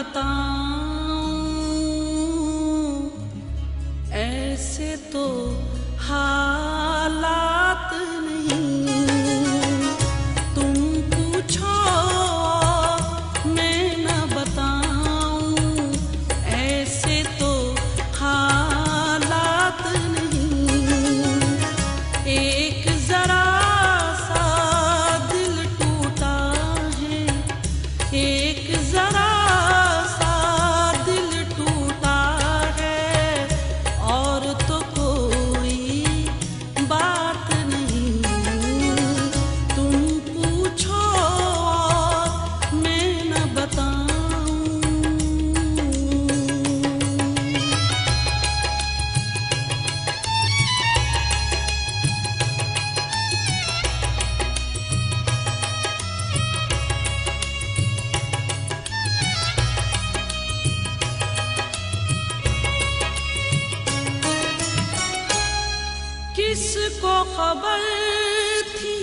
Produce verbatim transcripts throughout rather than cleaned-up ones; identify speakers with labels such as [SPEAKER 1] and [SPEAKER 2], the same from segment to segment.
[SPEAKER 1] बताऊं, ऐसे तो हालात नहीं। तुम पूछो मैं न बताऊं, ऐसे तो हालात नहीं। एक जरा सा दिल टूटा है, एक जरा सा दिल टूटा है, और तो कोई बात नहीं। तुम पूछो मैं न बताऊं। किसको खबर थी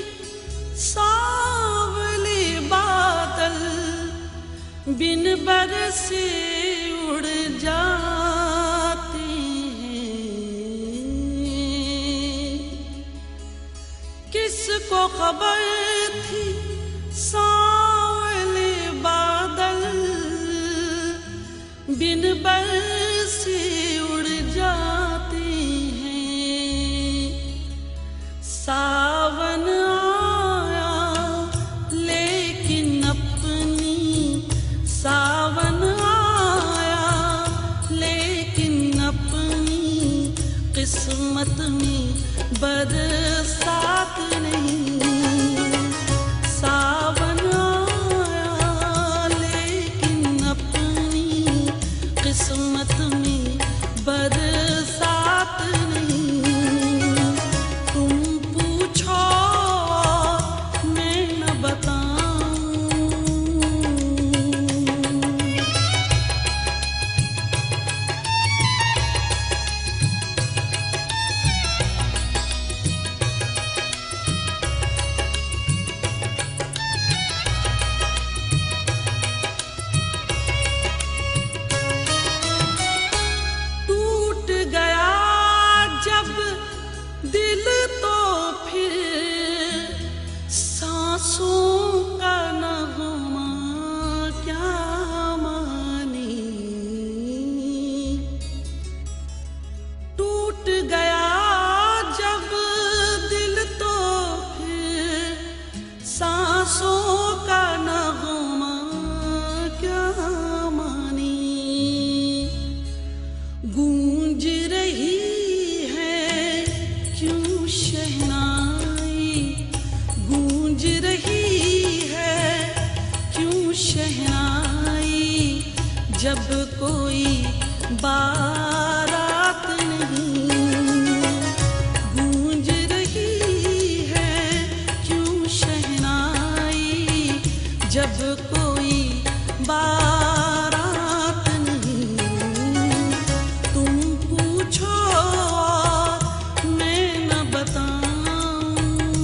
[SPEAKER 1] सावले बादल बिन बरसे उड़ जाते हैं। किसको खबर थी सावले बादल बिन बरसे उड़ जाते हैं। सावन आया लेकिन अपनी, सावन आया लेकिन अपनी किस्मत में बरसात नहीं। सावन आया लेकिन अपनी किस्मत में बरसात नहीं। तुम पूछो मैं न बताऊं। टूट गया जब दिल तो फिर सांसों का नगमा क्या माने। टूट गया जब दिल तो फिर सांसों का नगमा क्या माने। गूंज रही है क्यों शहनाई, गूंज रही है क्यों शहनाई, जब कोई बारात नहीं। गूंज रही है क्यों शहनाई, जब कोई बारात नहीं। तुम पूछो मैं न बताऊं।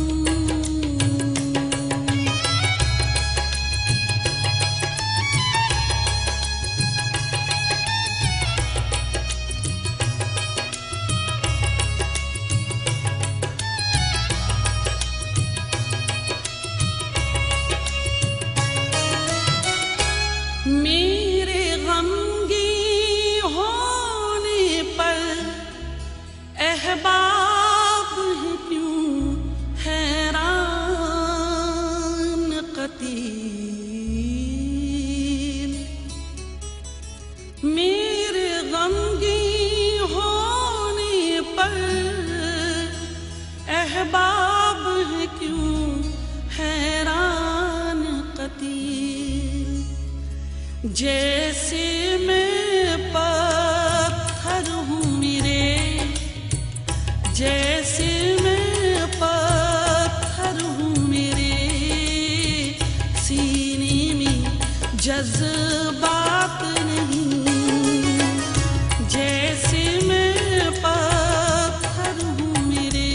[SPEAKER 1] मेरे गमगी होने पर अहबाब हैं क्यों हैरान कतील। मेरे गमगी होने पर अहबाब हैं क्यों हैरान कतील। जैसे मैं पत्थर हूँ मेरे, जैसे मैं पत्थर हूँ मेरे सीने में जज्बात नहीं। जैसे मैं पत्थर हूँ मेरे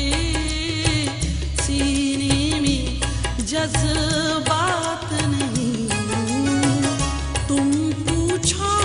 [SPEAKER 1] सीने में जज्बात नहीं। तुम पूछ छोड़